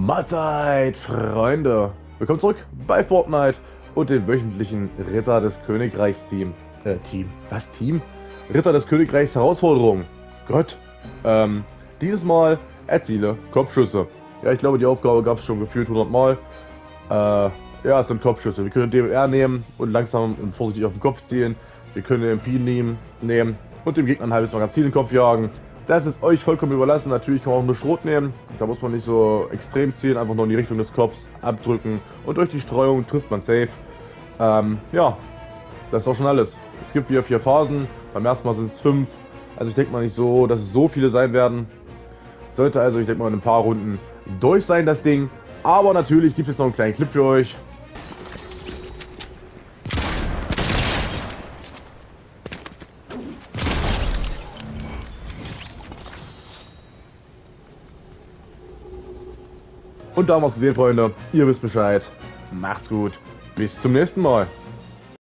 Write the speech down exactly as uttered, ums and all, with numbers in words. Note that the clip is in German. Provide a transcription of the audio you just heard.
Mahlzeit, Freunde! Willkommen zurück bei Fortnite und dem wöchentlichen Ritter des Königreichs Team. Äh, Team? Was Team? Ritter des Königreichs Herausforderung. Gott. Ähm, dieses Mal erziele Kopfschüsse. Ja, ich glaube, die Aufgabe gab es schon gefühlt hundert Mal. Äh, ja, es sind Kopfschüsse. Wir können D M R nehmen und langsam und vorsichtig auf den Kopf zielen. Wir können den M P nehmen, nehmen und dem Gegner ein halbes Magazin in den Kopf jagen. Das ist euch vollkommen überlassen. Natürlich kann man auch nur Schrot nehmen. Da muss man nicht so extrem zielen, einfach nur in die Richtung des Kopfs abdrücken. Und durch die Streuung trifft man safe. Ähm, ja, das ist auch schon alles. Es gibt wieder vier Phasen. Beim ersten Mal sind es fünf. Also ich denke mal nicht so, dass es so viele sein werden. Sollte also, ich denke mal, in ein paar Runden durch sein, das Ding. Aber natürlich gibt es jetzt noch einen kleinen Clip für euch. Und da haben wir es gesehen, Freunde. Ihr wisst Bescheid. Macht's gut. Bis zum nächsten Mal.